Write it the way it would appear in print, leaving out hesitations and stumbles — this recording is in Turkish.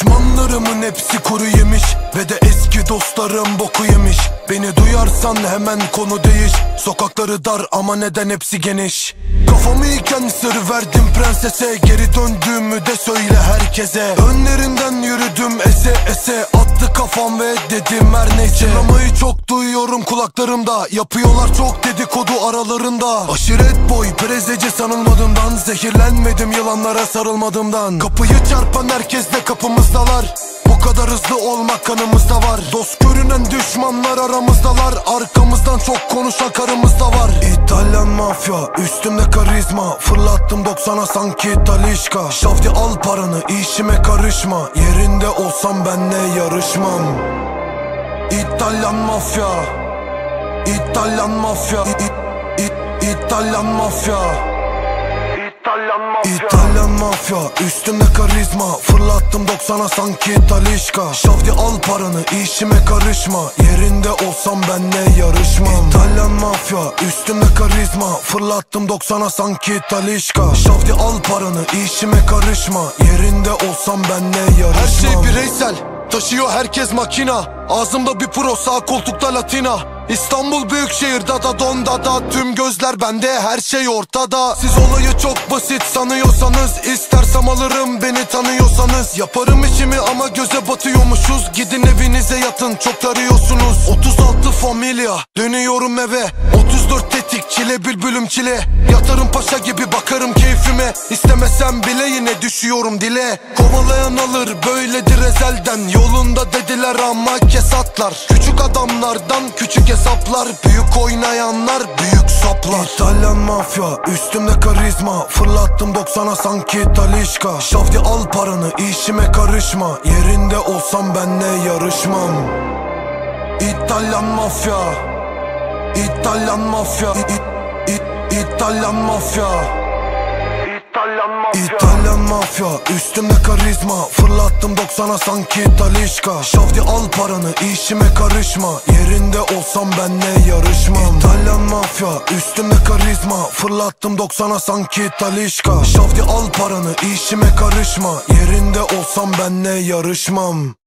Düşmanlarımın hepsi kuru yemiş ve de eski dostlarım boku yemiş. Beni duyarsan hemen konu değiş. Sokakları dar ama neden hepsi geniş. Kafamı iken sır verdim prensese, geri döndüğümü de söyle herkese. Önlerinden yürüdüm ese ese, attı kafam ve dedim her neyse. Çınlamayı çok duyuyorum kulaklarımda, yapıyorlar çok dedikodu aralarında. Aşiret boy prezeci sanılmadığımdan, zehirlenmedim yılanlara sarılmadığımdan. Kapıyı çarpan herkes de kapımızdalar, bu kadar hızlı olmak kanımızda var. Dost görünen düşmanlar aramızdalar, arkamızdan çok konuşan karımız da var. İtalyan mafya üstümde karizma, fırlattım 90'a sanki Talişka. Şavdi al paranı, işime karışma, yerinde olsam benle yarışmam. İtalyan mafya, İtalyan mafya, İtalyan mafya, İtalyan mafya üstümde karizma, fırlattım 90'a sanki Talişka. Şavdi al paranı, işime karışma, yerinde olsam benle yarışmam. İtalyan mafya üstümde karizma, fırlattım 90'a sanki Talişka. Şavdi al paranı, işime karışma, yerinde olsam benle yarışmam. Her şey bireysel, taşıyor herkes makina, ağzımda bir pro, sağ koltukta latina. İstanbul büyükşehir da donda da, tüm gözler bende, her şey ortada. Siz olayı çok basit sanıyorsanız, istersem alırım beni tanıyorsanız. Yaparım işimi ama göze batıyormuşuz, gidin evinize yatın çok arıyorsunuz. 36 familya dönüyorum eve, 34 tetik çile bülbülüm çile. Yatarım paşa gibi bakarım keyfime, istemesem bile yine düşüyorum dile. Kovalayan alır böyledir ezelden, yolunda dediler ama kesatlar. Küçük adamlardan küçük hesaplar, büyük oynayanlar büyük saplar. İtalyan mafya üstümde karizma, fırlattım 90'a sanki Talişka. Şavdi al paranı, işime karışma, yerinde olsam benle yarışmam. İtalyan mafya, İtalyan mafya, İtalyan mafya, İtalyan mafya üstümde karizma, fırlattım 90'a sanki Talişka. Şavdi al paranı, işime karışma, yerinde olsam benle yarışmam. İtalyan mafya üstümde karizma, fırlattım 90'a sanki Talişka. Şavdi al paranı, işime karışma, yerinde olsam benle yarışmam.